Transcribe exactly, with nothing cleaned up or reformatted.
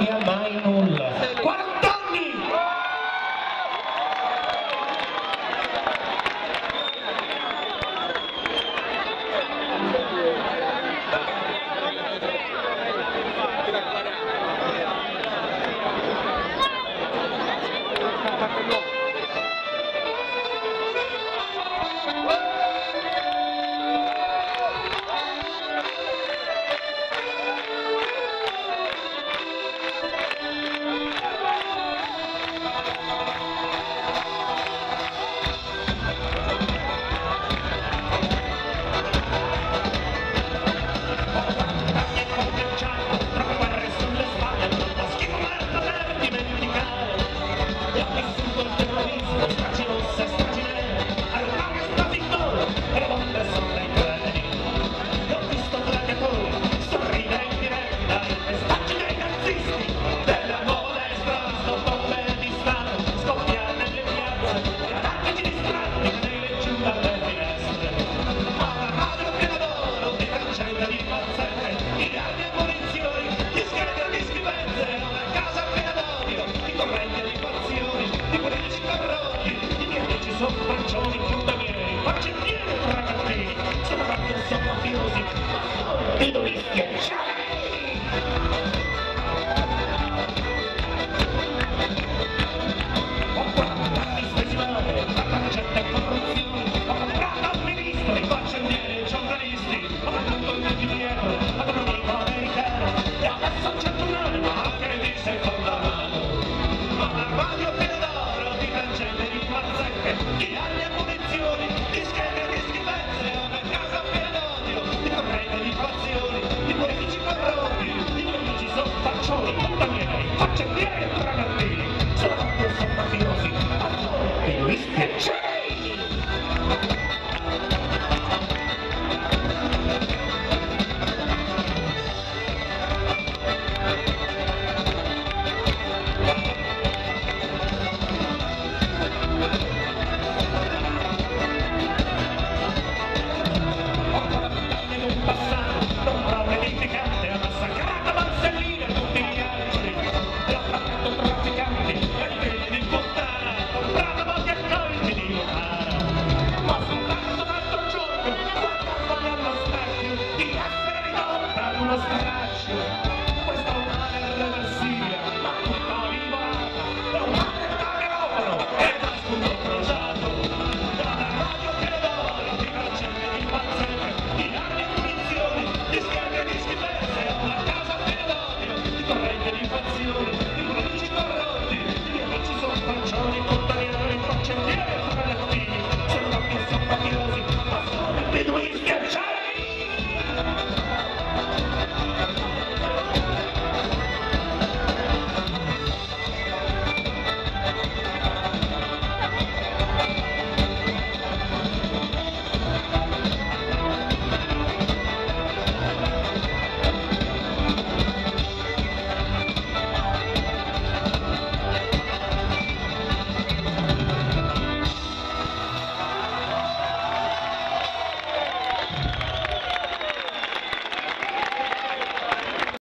cambia mai nulla. quaranta anni! Sopraccioni, chiudamieri, faccendieri, ragazzini, soprattutto sono mafiosi, idolisti e ciai! Ho quaranta anni spesi male, tanta gente e corruzione, ho comprato un ministro, i faccendieri, i giornalisti, ho venduto il mio dietro ad un amico americano, e adesso c'è un anima che mi seconda mano, ma una radio piena d'oro, di cancelli, di mazzette, di armi e munizioni, di schede e di schifezze, una casa piena d'odio, di corrente, di fazioni, di politici corrotti, di politici soffaccioni, puttanieri, faccendieri e ragazzini, sono tutti sono mafiosi.